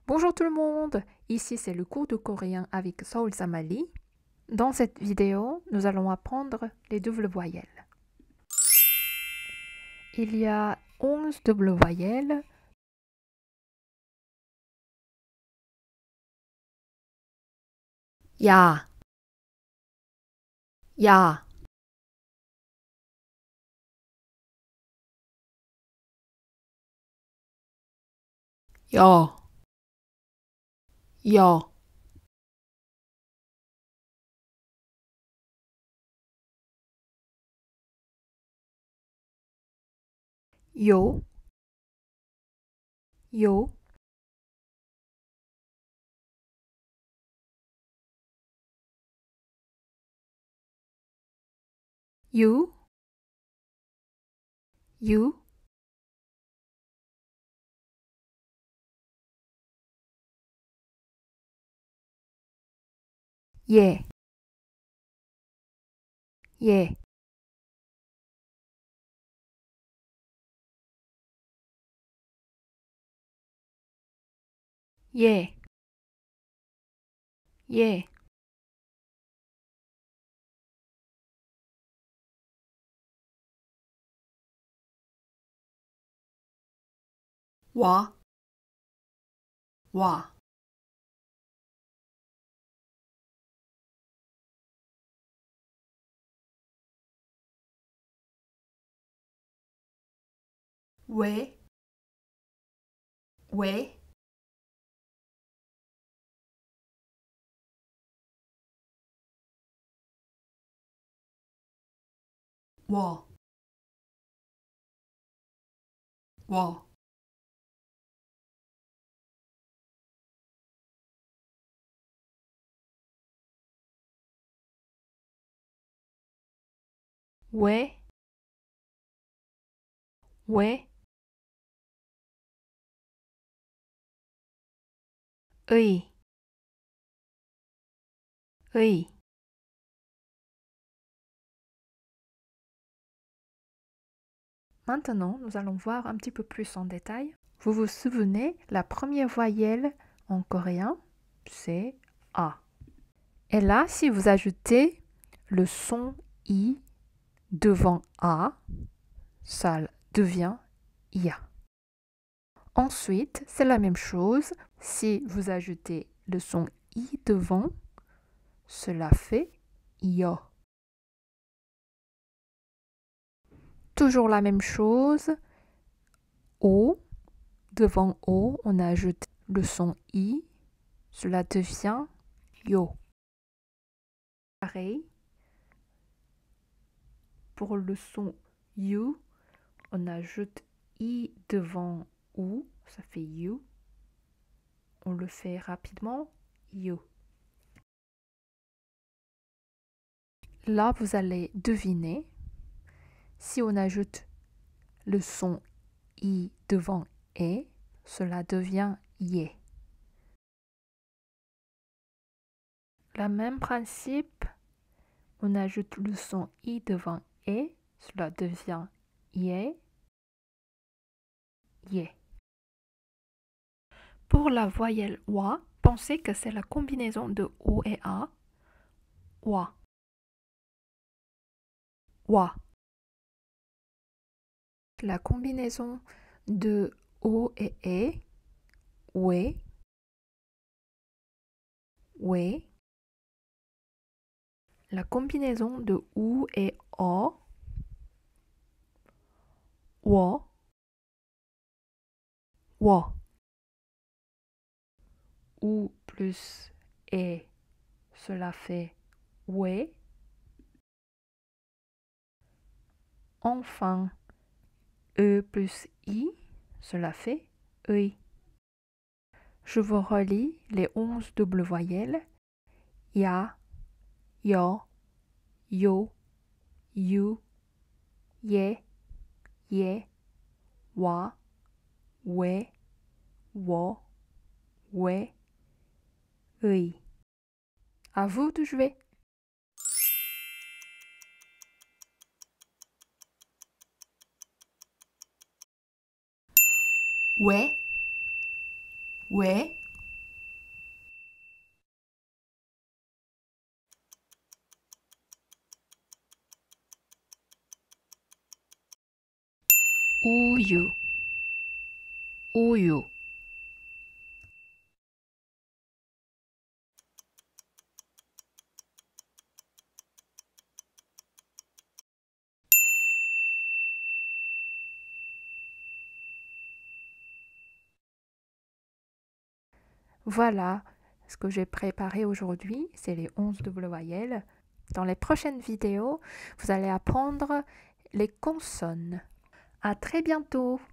Bonjour tout le monde, ici c'est le cours de coréen avec Seoul Samali. Dans cette vidéo, nous allons apprendre les doubles voyelles. Il y a 11 doubles voyelles. Ya, ya, yo, yo, yo, yo, you, you, yeah, yeah, yeah, yeah, wa, wa, we, we, wa, wa, we, we, 의, 의. Maintenant, nous allons voir un petit peu plus en détail. Vous vous souvenez, la première voyelle en coréen, c'est A. Et là, si vous ajoutez le son I devant A, ça devient IA. Ensuite, c'est la même chose. Si vous ajoutez le son I devant, cela fait IO. Toujours la même chose. O, devant O, on ajoute le son I, cela devient yo. Pareil, pour le son you, on ajoute I devant OU, ça fait you. On le fait rapidement, you. Là, vous allez deviner, si on ajoute le son I devant E, cela devient ye. Le même principe, on ajoute le son I devant E, cela devient ye, ye. Pour la voyelle wa, pensez que c'est la combinaison de O et A. Wa. Wa. La combinaison de O et E. We. We. La combinaison de OU et O. Wo. Wo. OU plus E, cela fait we. Enfin, E plus I, cela fait œil. Je vous relis les 11 doubles voyelles. Ya, yo, yo, you, ye, ye, wa, we, wo, we, œil. À vous de jouer. 왜, 왜, 우유, 우유. Voilà ce que j'ai préparé aujourd'hui, c'est les 11 doubles voyelles. Dans les prochaines vidéos, vous allez apprendre les consonnes. À très bientôt!